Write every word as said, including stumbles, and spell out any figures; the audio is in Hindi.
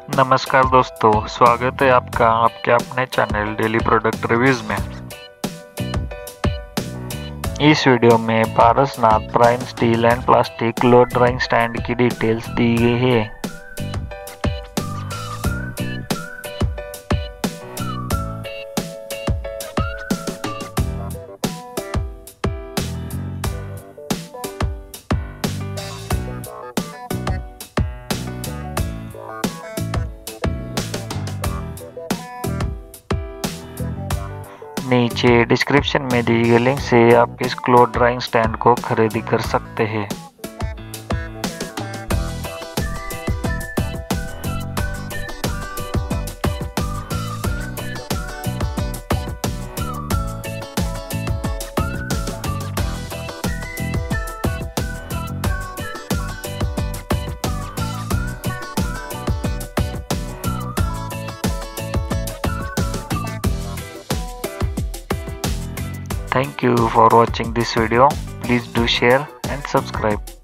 नमस्कार दोस्तों, स्वागत है आपका आपके अपने चैनल डेली प्रोडक्ट रिव्यूज में। इस वीडियो में Parasnath prime steel and plastic cloth drying stand की डिटेल्स दी गई है। नीचे डिस्क्रिप्शन में दी गई लिंक से आप इस क्लॉथ ड्राइंग स्टैंड को खरीदी कर सकते हैं। Thank you for watching this video. Please do share and subscribe.